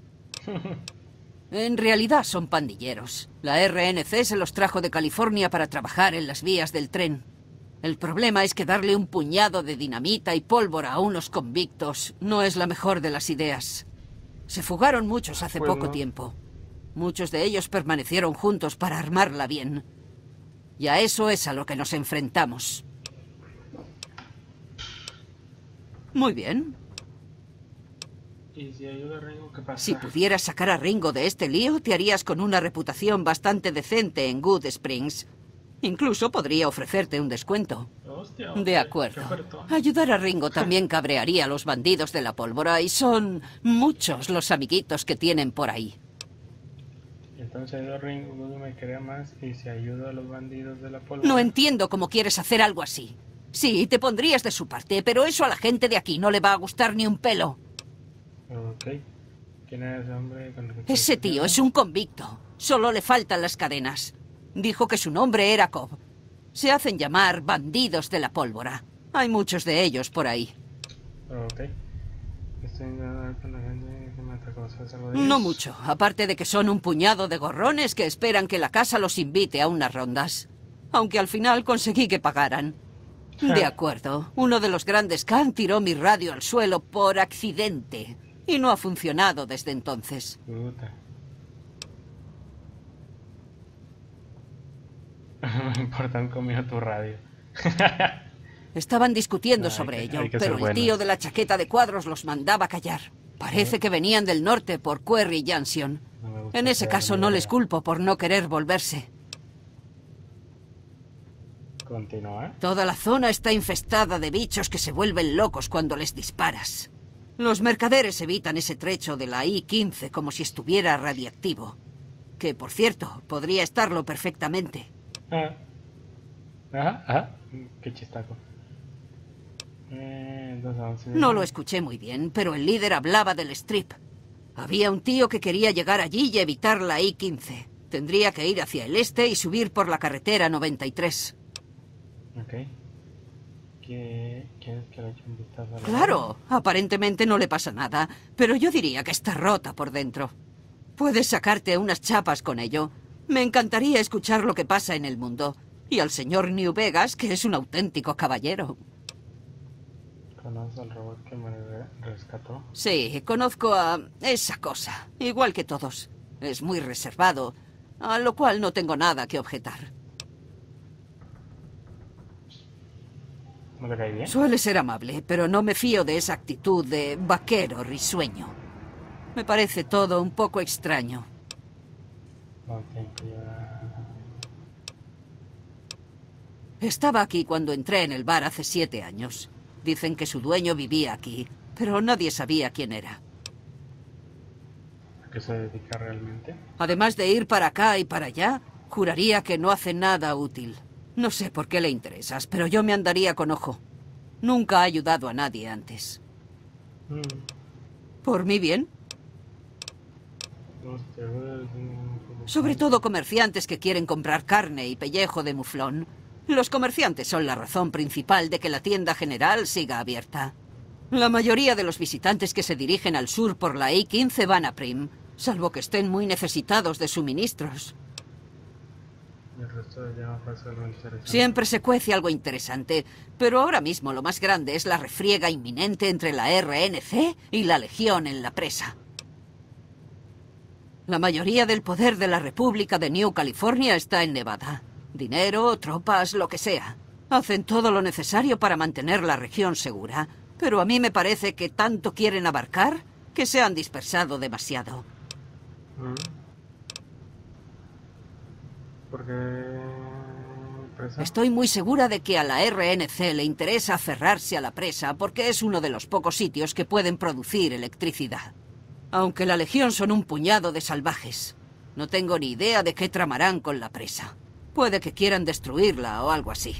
En realidad son pandilleros. La RNC se los trajo de California para trabajar en las vías del tren. El problema es que darle un puñado de dinamita y pólvora a unos convictos no es la mejor de las ideas. Se fugaron muchos hace poco tiempo. Muchos de ellos permanecieron juntos para armarla bien. Y a eso es a lo que nos enfrentamos. Muy bien. ¿Y si ayuda a Ringo, qué pasa? Si pudieras sacar a Ringo de este lío, te harías con una reputación bastante decente en Good Springs. Incluso podría ofrecerte un descuento. Hostia, de acuerdo. Ayudar a Ringo también cabrearía a los bandidos de la pólvora y son muchos los amiguitos que tienen por ahí. Entonces ayuda a Ringo, no me crea más, y si ayuda a los bandidos de la pólvora... No entiendo cómo quieres hacer algo así. Sí, te pondrías de su parte, pero eso a la gente de aquí no le va a gustar ni un pelo. Ok. ¿Quién es ese hombre? Ese tío es un convicto. Solo le faltan las cadenas. Dijo que su nombre era Cobb. Se hacen llamar bandidos de la pólvora. Hay muchos de ellos por ahí. Ok. No mucho, aparte de que son un puñado de gorrones que esperan que la casa los invite a unas rondas. Aunque al final conseguí que pagaran. De acuerdo. Uno de los grandes Khan tiró mi radio al suelo por accidente. Y no ha funcionado desde entonces. Puta. No me importa un comino tu radio. Estaban discutiendo sobre ello, pero el tío de la chaqueta de cuadros los mandaba callar. Parece que venían del norte por Quarry Junction. En ese caso no les culpo por no querer volverse. Continúa. Toda la zona está infestada de bichos que se vuelven locos cuando les disparas. Los mercaderes evitan ese trecho de la I-15 como si estuviera radiactivo. Que, por cierto, podría estarlo perfectamente. Qué chistaco. No lo escuché muy bien, pero el líder hablaba del Strip. Había un tío que quería llegar allí y evitar la I-15. Tendría que ir hacia el este y subir por la carretera 93. Ok. ¿Quieres que le eche un vistazo a la... Claro, aparentemente no le pasa nada, pero yo diría que está rota por dentro. Puedes sacarte unas chapas con ello. Me encantaría escuchar lo que pasa en el mundo. Y al señor New Vegas, que es un auténtico caballero. ¿Conoces al robot que me rescató? Sí, conozco a esa cosa, igual que todos. Es muy reservado, a lo cual no tengo nada que objetar. ¿No le cae bien? Suele ser amable, pero no me fío de esa actitud de vaquero risueño. Me parece todo un poco extraño. Estaba aquí cuando entré en el bar hace 7 años. Dicen que su dueño vivía aquí, pero nadie sabía quién era. qué se dedica realmente. Además de ir para acá y para allá, juraría que no hace nada útil. No sé por qué le interesas, pero yo me andaría con ojo. Nunca ha ayudado a nadie antes. ¿Por mi bien? Sobre todo comerciantes que quieren comprar carne y pellejo de muflón. Los comerciantes son la razón principal de que la tienda general siga abierta. La mayoría de los visitantes que se dirigen al sur por la I-15 van a Prim, salvo que estén muy necesitados de suministros. El resto de llama pasa algo interesante. Siempre se cuece algo interesante, pero ahora mismo lo más grande es la refriega inminente entre la RNC y la Legión en la presa. La mayoría del poder de la República de New California está en Nevada. Dinero, tropas, lo que sea. Hacen todo lo necesario para mantener la región segura, pero a mí me parece que tanto quieren abarcar que se han dispersado demasiado. Estoy muy segura de que a la RNC le interesa aferrarse a la presa porque es uno de los pocos sitios que pueden producir electricidad. Aunque la Legión son un puñado de salvajes. No tengo ni idea de qué tramarán con la presa. Puede que quieran destruirla o algo así.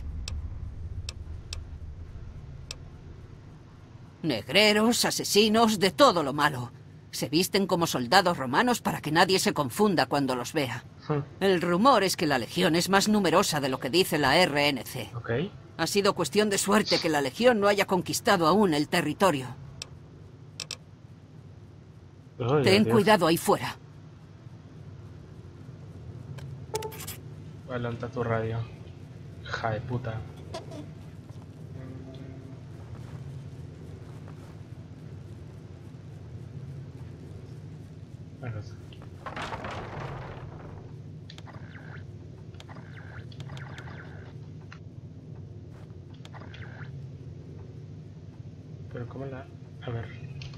Negreros, asesinos, de todo lo malo. Se visten como soldados romanos para que nadie se confunda cuando los vea. El rumor es que la Legión es más numerosa de lo que dice la RNC. Ha sido cuestión de suerte que la Legión no haya conquistado aún el territorio. Ten cuidado ahí fuera. Adelanta tu radio. Hija de puta. Pero cómo la... A ver.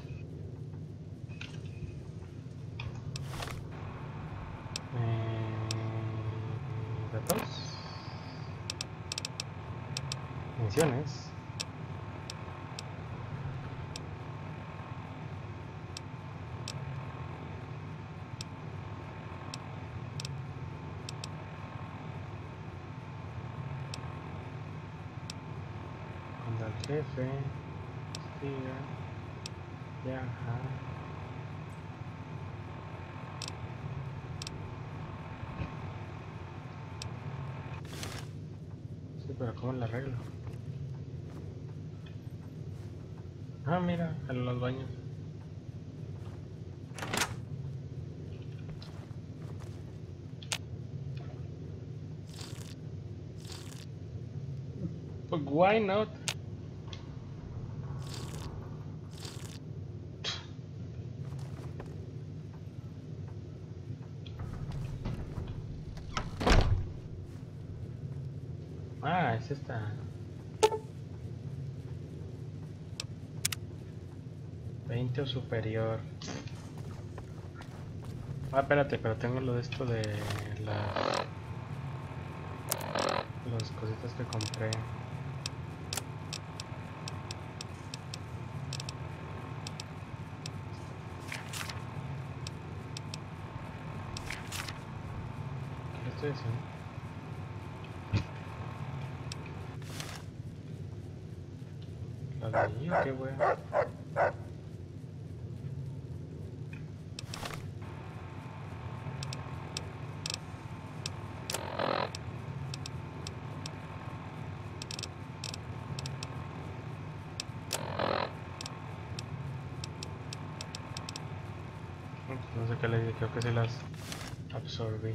Datos. Misiones. Cuando el jefe siga, viaja. Sí, pero ¿cómo la arreglo? Ah, mira, en los baños. But why not? Ah, es esta. 20 o superior. Ah, espérate, pero tengo lo de esto de las cositas que compré. ¿Qué estoy haciendo? ¿La de ahí o qué wea? No sé qué le dije, creo que se las absorbí.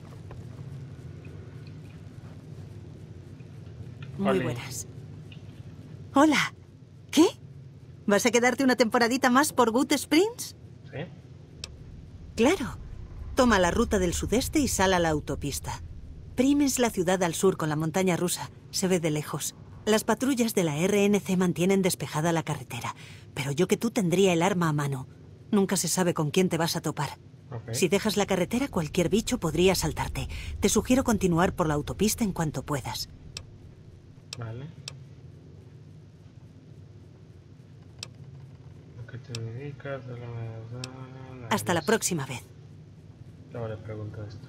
Muy buenas. Hola. ¿Qué? ¿Vas a quedarte una temporadita más por Good Springs? Sí. Claro. Toma la ruta del sudeste y sal a la autopista. Prim es la ciudad al sur con la montaña rusa. Se ve de lejos. Las patrullas de la RNC mantienen despejada la carretera, pero yo que tú tendría el arma a mano. Nunca se sabe con quién te vas a topar. Si dejas la carretera, cualquier bicho podría asaltarte. Te sugiero continuar por la autopista en cuanto puedas. Vale. Lo que te Hasta la próxima vez. Luego le pregunto esto.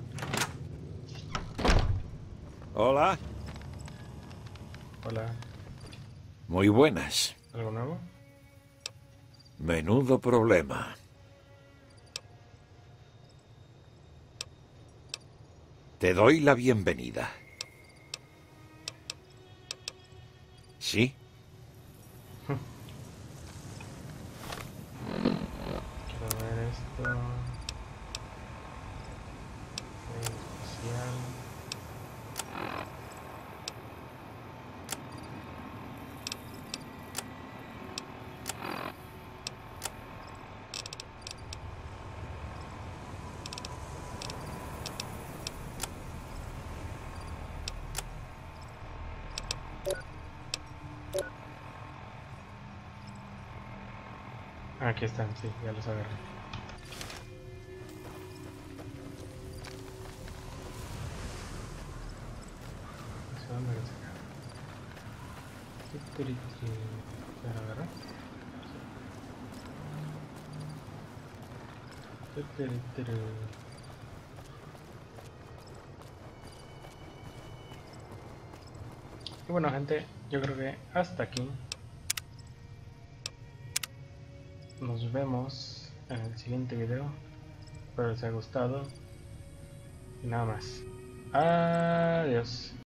Hola. Hola. Muy buenas. ¿Algo nuevo? Menudo problema. Te doy la bienvenida. ¿Sí? Quiero ver esto. Especial. Aquí están, sí, ya los agarré. ¿Hacia dónde los agarré? ¿Ya lo agarré? Y bueno, gente, yo creo que hasta aquí. Nos vemos en el siguiente video. Espero les haya gustado. Y nada más. Adiós.